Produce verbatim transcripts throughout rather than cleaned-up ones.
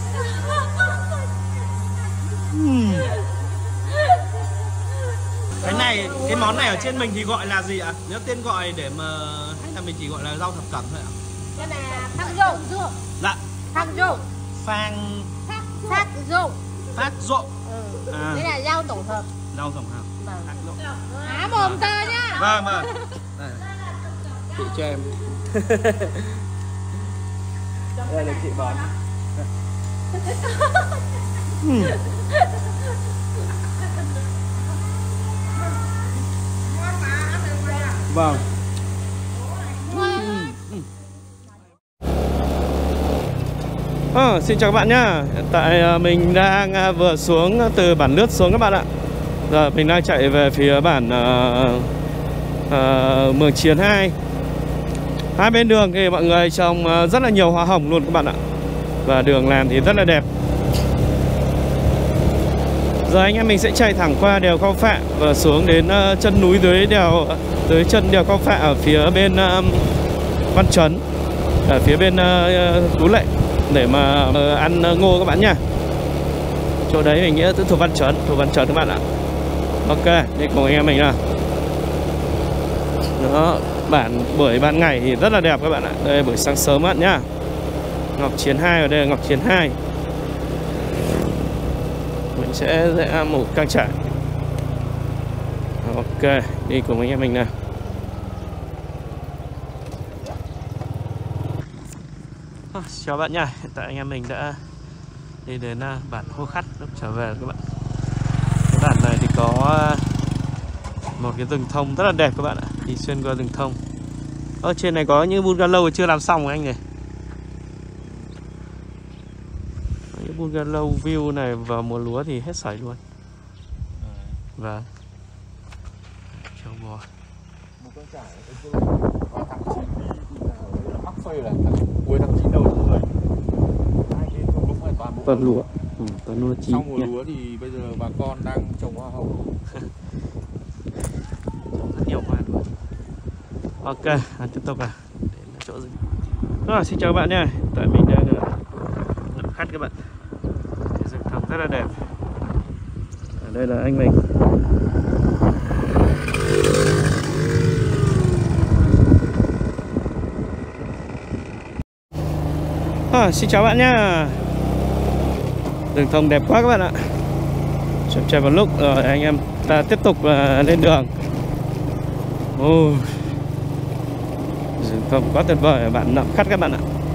uhm. Cái này, cái món này ở trên mình thì gọi là gì ạ? Nếu tên gọi để mà hay là mình chỉ gọi là rau thập cẩm thôi ạ? Cái này là thác rộ. Dạ. Thác rộ. Phang. Thác rộ. Thác rộ. Ừ. À. Đây là rau tổng hợp. Rau tổng hợp. Vâng. Thác rộ. Á mồm tơ nhá. Vâng vâng. Chị cho em. Đây là chị bón. uhm. Vâng. À, xin chào các bạn nhá. Hiện tại mình đang vừa xuống từ bản Lướt xuống các bạn ạ. Giờ mình đang chạy về phía bản uh, uh, Mường Chiến hai. Hai bên đường thì mọi người trồng rất là nhiều hoa hồng luôn các bạn ạ. Và đường làm thì rất là đẹp. Giờ anh em mình sẽ chạy thẳng qua đèo Khao Phạ và xuống đến uh, chân núi dưới đèo dưới chân đèo Khao Phạ ở phía bên uh, Văn Chấn, ở phía bên uh, Tú Lệ để mà uh, ăn uh, ngô các bạn nha. Chỗ đấy mình nghĩ thuộc Văn Chấn, thuộc Văn Chấn các bạn ạ. Ok, đây cùng anh em mình nào. Đó, bản buổi ban ngày thì rất là đẹp các bạn ạ. Đây buổi sáng sớm bạn nhá. Ngọc Chiến hai, ở đây là Ngọc Chiến hai. Mình sẽ rẽ một trang trại. Ok, đi cùng anh em mình nào. À, chào bạn nha. Hiện tại anh em mình đã đi đến bản Hô Khắt lúc trở về các bạn. Cái bản này thì có một cái rừng thông rất là đẹp các bạn ạ. Đi xuyên qua rừng thông. Ở trên này có những bungalow chưa làm xong rồi anh này. Những bungalow view này vào mùa lúa thì hết sảy luôn. Vâng. Châu bò. Một con trải vào tháng chín đi thì là mắc phơi là cuối tháng chín đầu tháng mười. Hai cái thung lũng này toàn toàn lúa. Ừ, toàn lúa chín. Sau mùa lúa thì bây giờ bà con đang trồng hoa hồng. Rất nhiều hoa luôn. Ok, à, tiếp tục à. Đến chỗ rừng. Rồi, xin chào các bạn nha. Tại mình đang Nậm Khắt các bạn. Rừng thông rất là đẹp. Ở đây là anh mình. À, xin chào bạn nha. Rừng thông đẹp quá các bạn ạ. Chậm chạy vào lúc rồi anh em ta tiếp tục uh, lên đường. Oh. Rừng thông quá tuyệt vời ở bản Nậm Khắt các bạn ạ.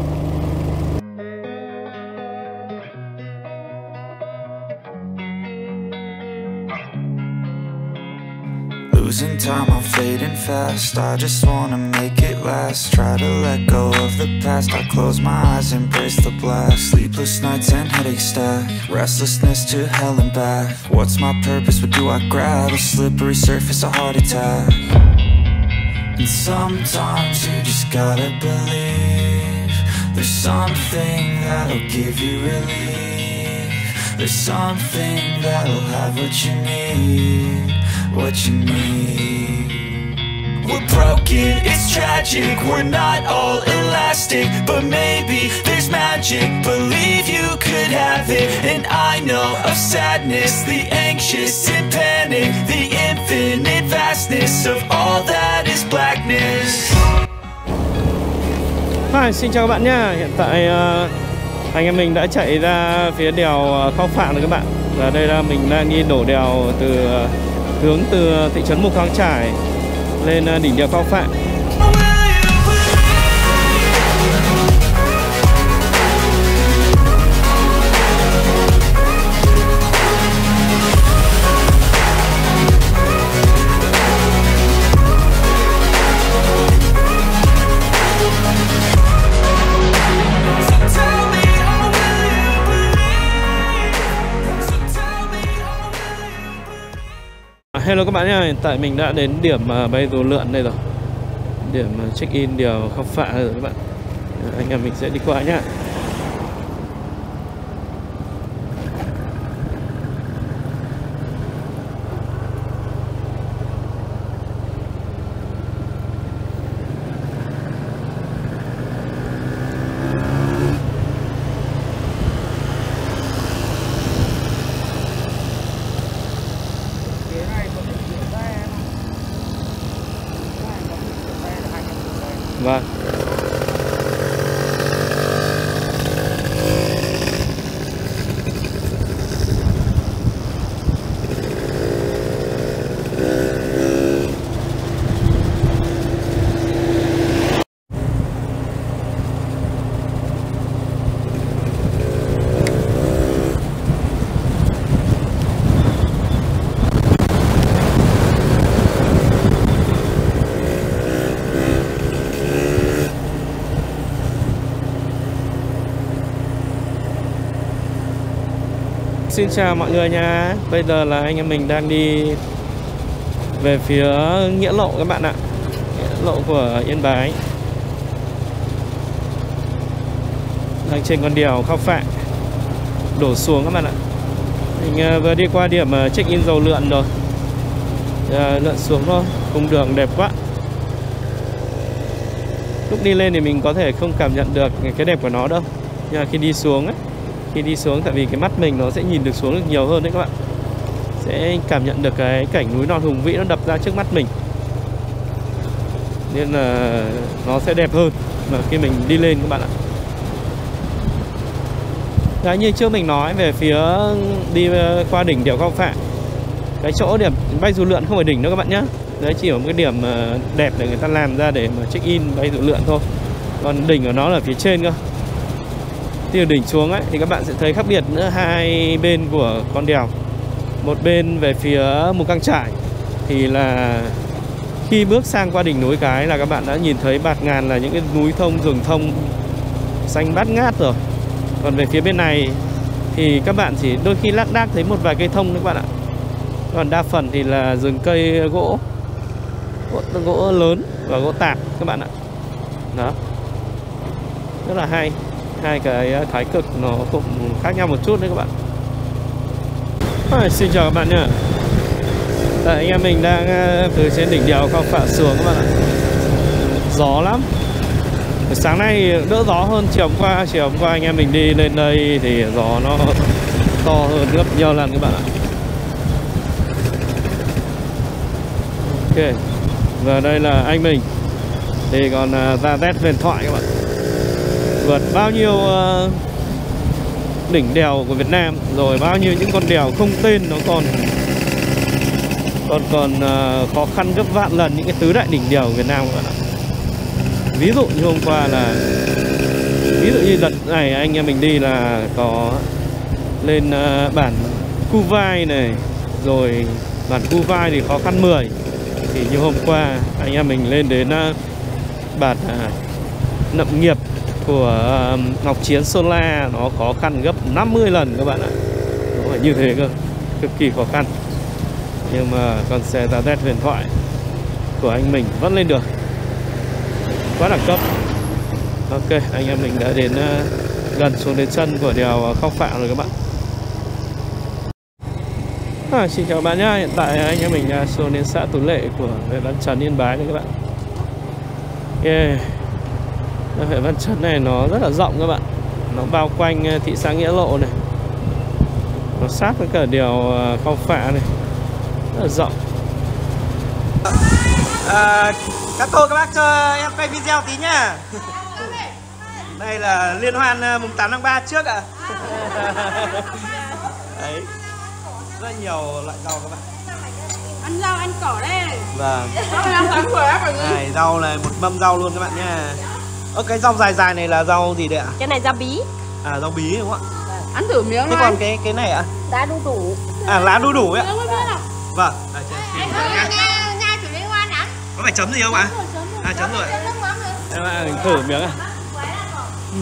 Losing time, I'm fading fast. I just wanna make it last. Try to let go of the past. I close my eyes, embrace the blast. Sleepless nights and headache stack. Restlessness to hell and back. What's my purpose? What do I grab? A slippery surface, a heart attack. And sometimes you just gotta believe there's something that'll give you relief. There's something that'll have what you need, what you need. We're broken, it's tragic, we're not all elastic, but maybe there's magic, believe you could have it. And I know of sadness, the anxious and panic, the infinite vastness of all that is blackness. Hi, xin chào các bạn nha. Hiện tại uh, anh em mình đã chạy ra phía đèo Khao Phạ rồi các bạn. Và đây là mình đang đi đổ đèo từ uh, hướng từ thị trấn Mù Căng Chải lên uh, đỉnh đèo Khao Phạ. Hello các bạn nhé, hiện tại mình đã đến điểm uh, bay dù lượn đây rồi. Điểm uh, check in đèo Khao Phạ rồi các bạn. uh, Anh em mình sẽ đi qua nhá. Xin chào mọi người nha. Bây giờ là anh em mình đang đi về phía Nghĩa Lộ các bạn ạ. Nghĩa Lộ của Yên Bái. Đang trên con đèo Khao Phạ đổ xuống các bạn ạ. Mình vừa đi qua điểm check in dầu lượn rồi. À, lượn xuống thôi. Cung đường đẹp quá. Lúc đi lên thì mình có thể không cảm nhận được cái đẹp của nó đâu. Nhưng mà khi đi xuống ấy, khi đi xuống tại vì cái mắt mình nó sẽ nhìn được xuống được nhiều hơn đấy các bạn. Sẽ cảm nhận được cái cảnh núi non hùng vĩ nó đập ra trước mắt mình. Nên là nó sẽ đẹp hơn mà khi mình đi lên các bạn ạ. Đấy, như trước mình nói về phía đi qua đỉnh đèo Khao Phạ. Cái chỗ điểm bay dù lượn không phải đỉnh đâu các bạn nhé. Đấy chỉ là một cái điểm đẹp để người ta làm ra để mà check in bay dù lượn thôi. Còn đỉnh của nó là phía trên cơ. Từ đỉnh xuống ấy thì các bạn sẽ thấy khác biệt nữa hai bên của con đèo. Một bên về phía Mù Căng Chải thì là khi bước sang qua đỉnh núi cái là các bạn đã nhìn thấy bạt ngàn là những cái núi thông, rừng thông xanh bát ngát rồi. Còn về phía bên này thì các bạn chỉ đôi khi lác đác thấy một vài cây thông đấy các bạn ạ. Còn đa phần thì là rừng cây gỗ, gỗ, gỗ lớn và gỗ tạp các bạn ạ. Đó, rất là hay. Hai cái thái cực nó cũng khác nhau một chút đấy các bạn. À, xin chào các bạn nhé. Tại anh em mình đang từ trên đỉnh đèo Khao Phạ xuống các bạn ạ. Gió lắm. Sáng nay đỡ gió hơn chiều hôm qua. Chiều hôm qua anh em mình đi lên đây thì gió nó to hơn gấp nhiều lần các bạn ạ. Ok. Và đây là anh mình thì còn ra test huyền thoại các bạn. Vượt bao nhiêu uh, đỉnh đèo của Việt Nam, rồi bao nhiêu những con đèo không tên nó còn còn còn uh, khó khăn gấp vạn lần những cái tứ đại đỉnh đèo của Việt Nam các bạn ạ. Ví dụ như hôm qua là ví dụ như đợt này anh em mình đi là có lên uh, bản Cu Vai này, rồi bản Cu Vai thì khó khăn mười. Thì như hôm qua anh em mình lên đến uh, bản uh, Nậm Nghiệp của uh, Ngọc Chiến Sơn La, nó khó khăn gấp năm mươi lần các bạn ạ. Nó phải như thế cơ, cực kỳ khó khăn. Nhưng mà con xe Giá Z huyền thoại của anh mình vẫn lên được, quá đẳng cấp. Ok, anh em mình đã đến uh, gần xuống đến chân của đèo Khao Phạ rồi các bạn. À, xin chào các bạn nhá. Hiện tại anh em mình uh, xuống đến xã Tú Lệ của huyện Văn Chấn, Yên Bái đấy các bạn. Yeah. Huyện Văn Chấn này nó rất là rộng các bạn. Nó bao quanh thị xã Nghĩa Lộ này, nó sát với cả đèo Khao Phạ này, rất là rộng. À, các cô các bác cho em quay video tí nhá. Đây là liên hoan mùng tám tháng ba trước ạ. Đấy, rất nhiều loại rau các bạn. Ăn rau ăn cỏ đây. Vâng. Này, này rau này, một mâm rau luôn các bạn nha. Ơ, cái rau dài dài này là rau gì đấy ạ? cái này rau bí. À, rau bí đúng không ạ? Ăn thử miếng thế thôi. còn cái cái này ạ? Lá đu đủ. À, lá đu đủ ấy ạ? Vâng. À, Nha thử liên hoan ăn. có phải chấm gì không ạ? À, chấm rồi. Em ạ, thử miếng à? Ừ.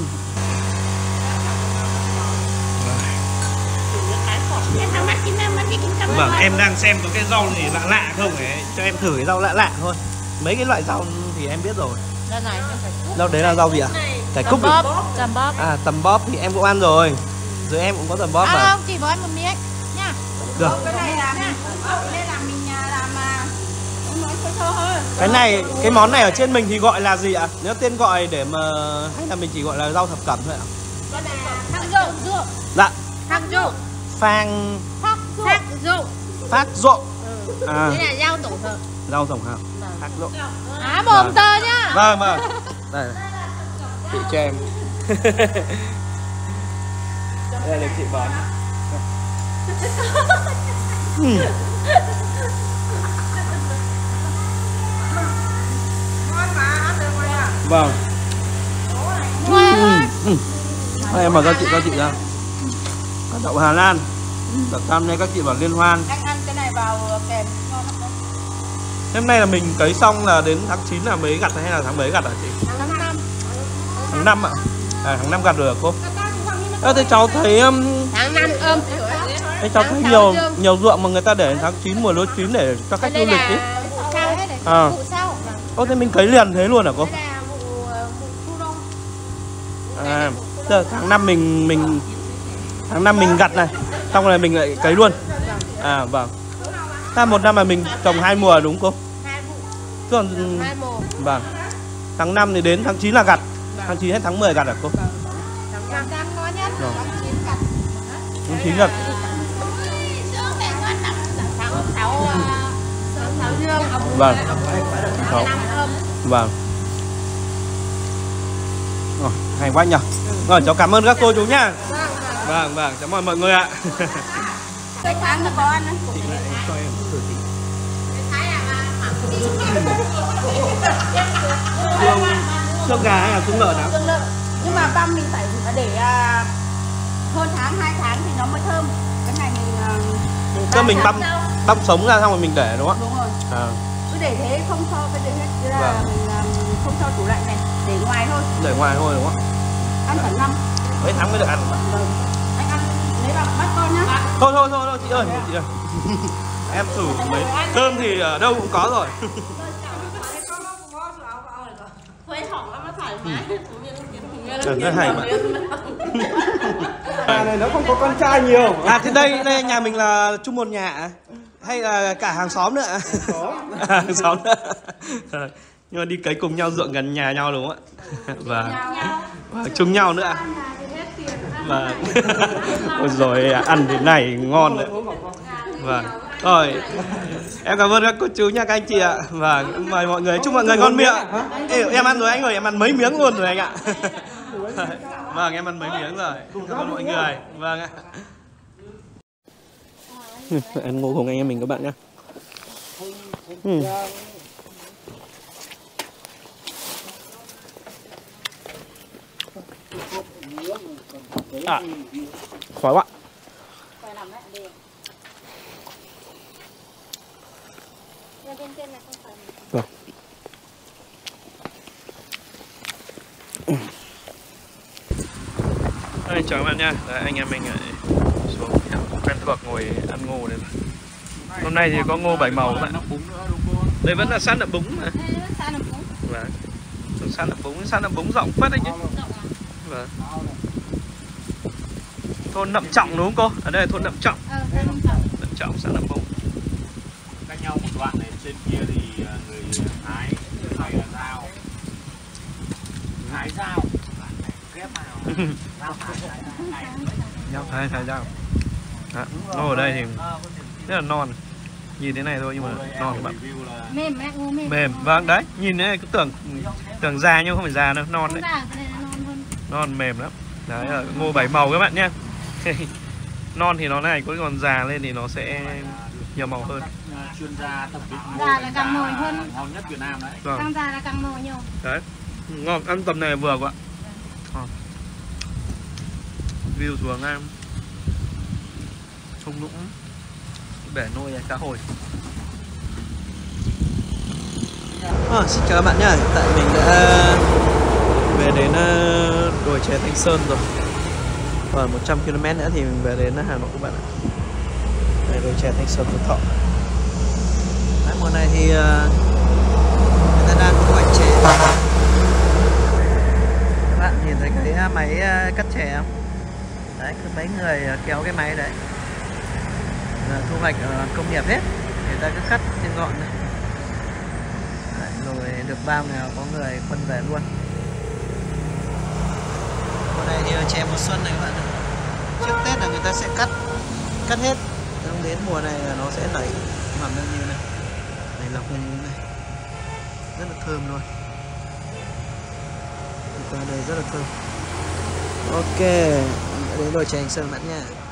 Vâng, em đang xem có cái rau gì lạ lạ không ấy, cho em thử cái rau lạ lạ thôi. Mấy cái loại rau thì em biết rồi. Đây này. Rau đấy là rau gì ạ? Cải cúc. Bóp, tầm bóp. À, tầm bóp thì em cũng ăn rồi. Rồi em cũng có tầm bóp mà. À không, chỉ với một miếng nha. Được. Cái này là đây là mình làm nói sơ sơ hơn. Cái này, cái món này ở trên mình thì gọi là gì ạ? Nếu tên gọi để mà hay là mình chỉ gọi là rau thập cẩm thôi ạ? Cái này là thang ruộng. Dạ. Thang ruộng. Phang Phát ruộng. phát ruộng. Ừ. À, Đây là rau tổng hợp. rau tổng hợp. Phát ruộng. Á mồm tơ nhá. Vâng vâng. Đây. Chị cho em. Đây là chị bón. Ừ. Vâng. Ừ. Ừ. Thôi em bảo cho chị, cho chị ra. Cả đậu Hà Lan. Cả cam này các chị bảo liên hoan. Anh ăn cái này vào kèm ngon lắm. Hôm nay là mình cấy xong là đến tháng chín là mới gặt hay là tháng mấy gặt hả chị? Tháng năm. Tháng năm ạ. À, tháng năm gặt được cô. Ơ, thế cháu thấy um... Tháng năm ôm. Thế cháu thấy nhiều nhiều ruộng mà người ta để tháng chín mùa lúa chín để cho khách du lịch ấy. À. Ô thế mình cấy liền thế luôn hả cô? À, giờ tháng năm mình mình tháng năm mình gặt này, xong rồi mình lại cấy luôn. À vâng. Ta một năm mà mình trồng hai mùa đúng cô? Còn vâng. Tháng năm thì đến tháng chín là gặt. Tháng chín hết tháng mười gặt hả cô? Rồi. Tháng chín gặt. Vâng. Đó. Vâng. Rồi, hay quá nhỉ. Rồi cháu cảm ơn các cô chú nhá. Vâng vâng, cảm ơn mọi người ạ. Cái tháng nó có ăn đấy. Xương, xương gà hay là xương lợn nào? Xương lợn. Nhưng mà băm mình phải để uh, hơn tháng, hai tháng thì nó mới thơm. Cái này mình uh, để Cơ mình băm băm sống ra xong rồi mình để đúng không ạ? Đúng rồi. À. Cứ để thế không cho cái gì hết. Thế là Vâng. mình uh, không cho tủ lạnh này, để ngoài thôi. Để ngoài thôi đúng không ạ? Ăn khoảng năm. Mấy tháng mới được ăn. Anh ăn lấy vào bắt con nhá. Thôi thôi thôi, thôi chị ơi, chị ơi. Em thử mấy cơm thì ở đâu cũng có rồi. Trời rất hay mà. Nhà này nó không có con trai nhiều. À thì đây, đây nhà mình là chung một nhà hay là cả hàng xóm nữa? Hàng xóm nữa. Nhưng mà đi cấy cùng nhau ruộng gần nhà nhau đúng không ạ? Và chung nhau nữa. Và ôi rồi ăn thế này ngon đấy. Vâng. Rồi. Em cảm ơn các cô chú nha các anh chị ạ. Và mời mọi người, chúc mọi người ngon miệng. Ê, em ăn rồi anh ơi, em ăn mấy miếng luôn rồi anh ạ. Vâng, em ăn mấy miếng rồi. Cảm ơn mọi người. Vâng ạ. Ăn ngô cùng anh em mình các bạn nhé. Ừ. À, khói quá. Vâng. Đây, chào các bạn nha. Đấy, anh em mình lại xuống quen thuộc ngồi ăn ngô đây. Hôm nay thì có ngô bảy màu các bạn. Đây vẫn là sát nậm búng mà. Vâng. Sát nậm búng, sát nậm búng rộng phết đấy chứ. Vâng. Thôn Nậm Trọng đúng không cô? Ở đây là thôn Nậm Trọng. Nậm Trọng, xã Nậm Búng. Cách nhau một đoạn này, trên kia thì người hái, người này là dao. Hái dao. Ghép vào. Dao thái. Dao thái, thái dao. Ngô ở đây thì rất là non. Nhìn thế này thôi nhưng mà non các bạn. Mềm đấy, ngô mềm. Mềm, vâng đấy. Nhìn thế này cứ tưởng tưởng già nhưng không phải già đâu, non đấy. Non mềm lắm. Đấy là ngô bảy màu các bạn nhé. Non thì nó này, còn già lên thì nó sẽ nhiều màu hơn. Chuyên gia thẩm định già là càng mồi hơn. Ngon nhất Việt Nam đấy. Vâng. Càng già là càng mồi nhiều. Đấy. Ngon, ăn tầm này vừa quá. Ngon. View xuống em. Thung lũng bể nuôi cá hồi. À, xin chào các bạn nhé. Tại mình đã về đến đồi chè Thanh Sơn rồi. Còn một trăm ki lô mét nữa thì mình về đến Hà Nội các bạn ạ. Đây đồi chè Thanh Sơn Phú Thọ. Đấy, mùa này thì người ta đang thu hoạch chè. Các bạn nhìn thấy cái máy cắt chè không? Đấy, cứ mấy người kéo cái máy đấy. Thu hoạch ở công nghiệp hết. Người ta cứ cắt trên gọn này. Đấy, rồi được bao nào có người phân về luôn. Mùa này thì chè mùa xuân này các bạn ạ. Trước Tết là người ta sẽ cắt cắt hết, xong đến mùa này là nó sẽ nảy mầm lên như này, này lọc lên như này, rất là thơm luôn. Qua đây rất là thơm. Ok, đến đồi chè Thanh Sơn bạn nha.